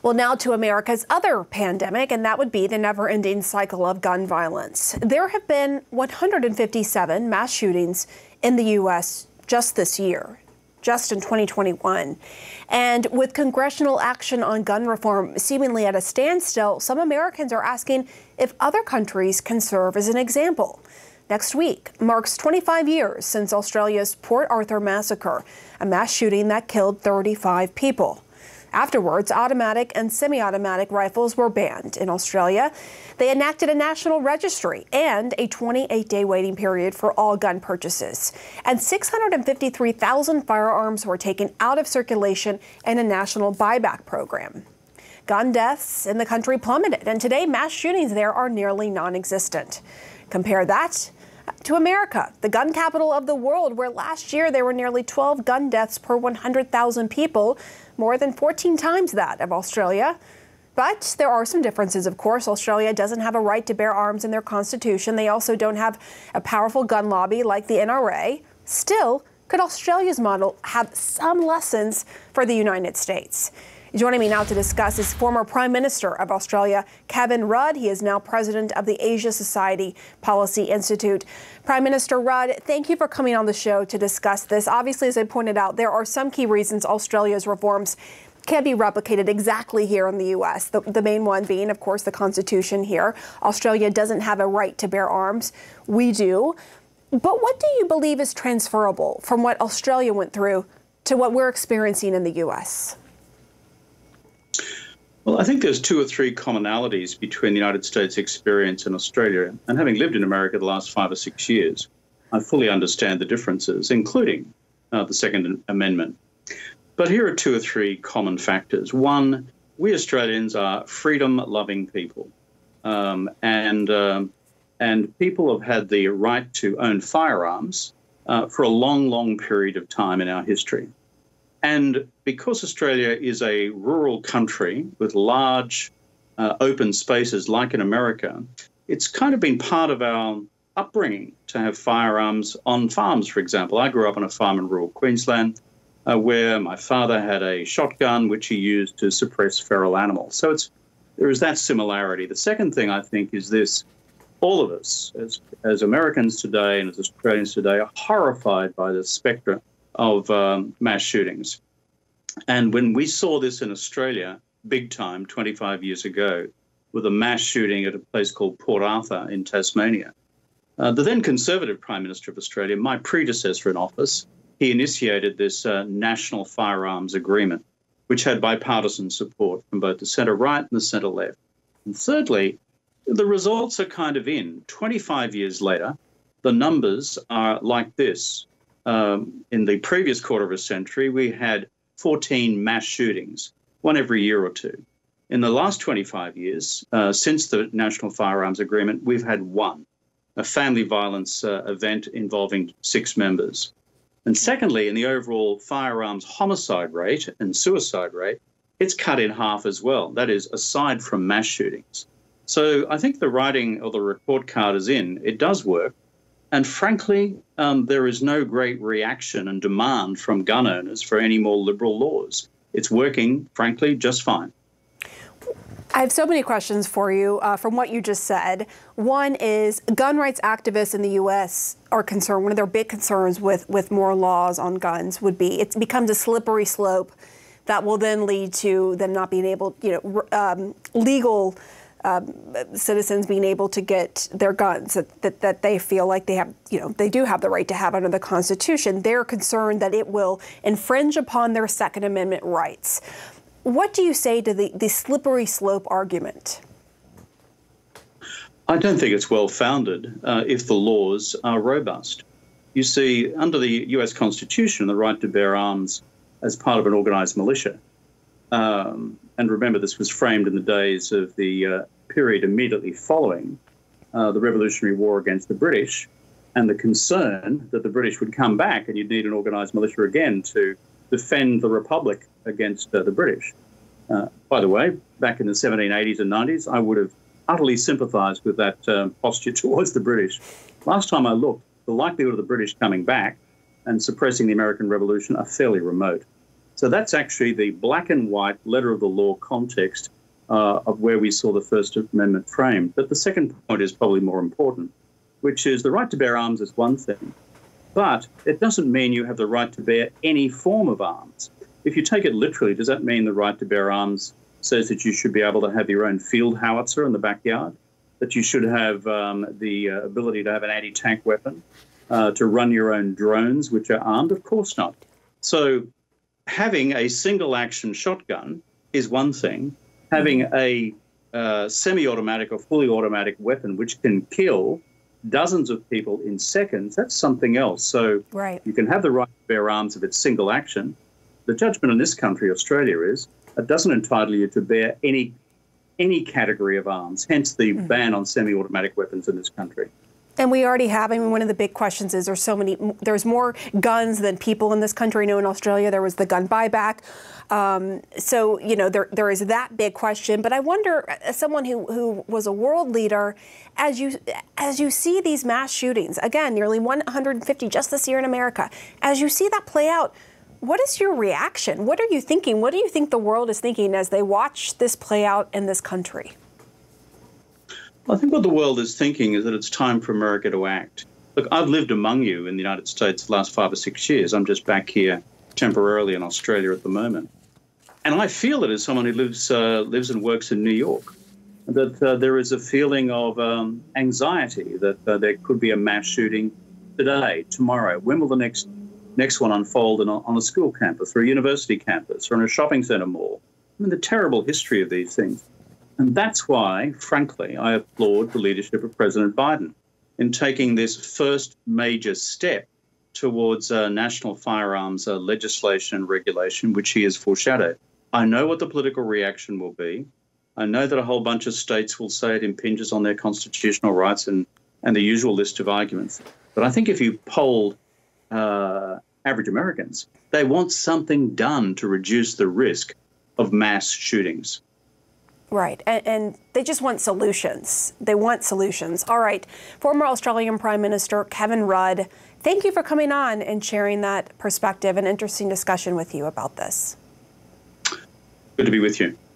Well, now to America's other pandemic, and that would be the never-ending cycle of gun violence. There have been 157 mass shootings in the U.S. just this year, just in 2021. And with congressional action on gun reform seemingly at a standstill, some Americans are asking if other countries can serve as an example. Next week marks 25 years since Australia's Port Arthur massacre, a mass shooting that killed 35 people. Afterwards, automatic and semi-automatic rifles were banned in Australia. They enacted a national registry and a 28-day waiting period for all gun purchases. And 653,000 firearms were taken out of circulation in a national buyback program. Gun deaths in the country plummeted, and today mass shootings there are nearly non-existent. Compare that to America, the gun capital of the world, where last year there were nearly 12 gun deaths per 100,000 people, more than 14 times that of Australia. But there are some differences, of course. Australia doesn't have a right to bear arms in their constitution. They also don't have a powerful gun lobby like the NRA. Still, could Australia's model have some lessons for the United States? Joining me now to discuss is former Prime Minister of Australia, Kevin Rudd. He is now president of the Asia Society Policy Institute. Prime Minister Rudd, thank you for coming on the show to discuss this. Obviously, as I pointed out, there are some key reasons Australia's reforms can't be replicated exactly here in the U.S. The main one being, of course, the Constitution here. Australia doesn't have a right to bear arms. We do. But what do you believe is transferable from what Australia went through to what we're experiencing in the U.S.? Well, I think there's two or three commonalities between the United States experience and Australia. And having lived in America the last 5 or 6 years, I fully understand the differences, including the Second Amendment. But here are two or three common factors. One, we Australians are freedom-loving people. And people have had the right to own firearms for a long, long period of time in our history. And because Australia is a rural country with large open spaces like in America, it's kind of been part of our upbringing to have firearms on farms, for example. I grew up on a farm in rural Queensland where my father had a shotgun which he used to suppress feral animals. So there is that similarity. The second thing I think is this: all of us as Americans today and as Australians today are horrified by the spectre of mass shootings. And when we saw this in Australia, big time, 25 years ago, with a mass shooting at a place called Port Arthur in Tasmania, the then Conservative Prime Minister of Australia, my predecessor in office, he initiated this National Firearms Agreement, which had bipartisan support from both the centre-right and the centre-left. And thirdly, the results are kind of in. 25 years later, the numbers are like this. In the previous quarter of a century, we had 14 mass shootings, one every year or two. In the last 25 years, since the National Firearms Agreement, we've had one, a family violence event involving 6 members. And secondly, in the overall firearms homicide rate and suicide rate, it's cut in half as well. That is, aside from mass shootings. So I think the writing or the report card is in. It does work. And frankly, there is no great reaction and demand from gun owners for any more liberal laws. It's working, frankly, just fine. I have so many questions for you from what you just said. One is gun rights activists in the U.S. are concerned. One of their big concerns with more laws on guns would be it becomes a slippery slope that will then lead to them not being able, legal citizens being able to get their guns that they feel like they have, they do have the right to have under the Constitution. They're concerned that it will infringe upon their Second Amendment rights. What do you say to the slippery slope argument? I don't think it's well-founded if the laws are robust. You see, under the U.S. Constitution, the right to bear arms as part of an organized militia. And remember, this was framed in the days of the period immediately following the Revolutionary War against the British, and the concern that the British would come back and you'd need an organised militia again to defend the Republic against the British. By the way, back in the 1780s and 90s, I would have utterly sympathised with that posture towards the British. Last time I looked, the likelihood of the British coming back and suppressing the American Revolution are fairly remote. So that's actually the black and white letter of the law context of where we saw the First Amendment framed. But the second point is probably more important, which is the right to bear arms is one thing, but it doesn't mean you have the right to bear any form of arms. If you take it literally, does that mean the right to bear arms says that you should be able to have your own field howitzer in the backyard, that you should have the ability to have an anti-tank weapon, to run your own drones, which are armed? Of course not. So having a single-action shotgun is one thing. Having a semi-automatic or fully automatic weapon which can kill dozens of people in seconds, that's something else. So you can have the right to bear arms if it's single action. The judgment in this country, Australia, is it doesn't entitle you to bear any category of arms, hence the ban on semi-automatic weapons in this country. And we already have, I mean, one of the big questions is there's more guns than people in this country. I know in Australia there was the gun buyback. So, you know, there is that big question. But I wonder, as someone who was a world leader, as you see these mass shootings, again, nearly 150 just this year in America, as you see that play out, what is your reaction? What are you thinking? What do you think the world is thinking as they watch this play out in this country? I think what the world is thinking is that it's time for America to act. Look, I've lived among you in the United States the last 5 or 6 years. I'm just back here temporarily in Australia at the moment. And I feel it as someone who lives and works in New York, that there is a feeling of anxiety that there could be a mass shooting today, tomorrow. When will the next one unfold on a school campus or a university campus or in a shopping centre mall? I mean, the terrible history of these things. And that's why, frankly, I applaud the leadership of President Biden in taking this first major step towards national firearms legislation and regulation, which he has foreshadowed. I know what the political reaction will be. I know that a whole bunch of states will say it impinges on their constitutional rights and the usual list of arguments. But I think if you polled average Americans, they want something done to reduce the risk of mass shootings. Right, and they just want solutions. They want solutions. All right, former Australian Prime Minister Kevin Rudd, thank you for coming on and sharing that perspective and interesting discussion with you about this. Good to be with you.